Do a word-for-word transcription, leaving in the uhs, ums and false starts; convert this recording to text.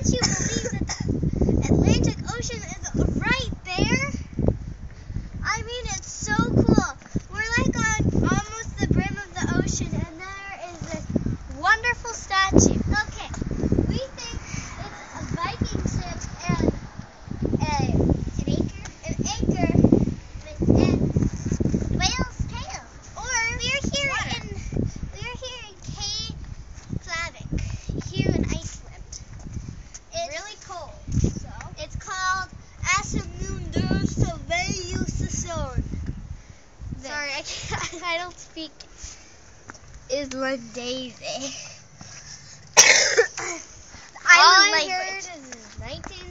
you believe that the Atlantic Ocean is right there? I mean, it's so cool. We're like on almost the brim of the ocean, and there is this wonderful statue. Okay, we think it's a Viking ship and a, an anchor, an anchor with a whale's tail. Or we're here water. in we're here in Cape Clavik, here in Iceland. It's really cold. So it's called Asamundur Silveiusson. Sorry, I can't. I don't speak Islandese. All Island I language. heard is nineteen